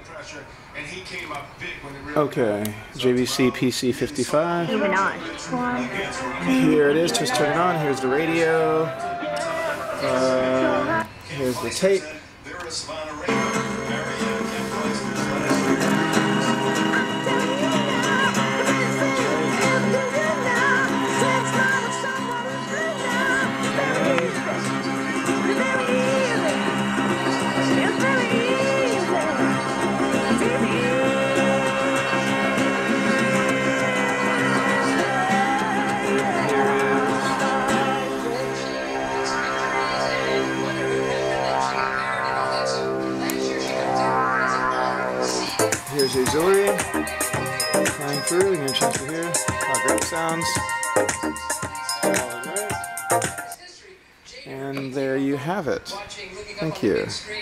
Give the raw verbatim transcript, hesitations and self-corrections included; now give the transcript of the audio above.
Okay, J V C P C fifty-five. Even on. Here it is, just turn it on. Here's the radio. Uh, here's the tape. Here's the auxiliary, flying through, you can change to here, how great it sounds. And there you have it. Thank you.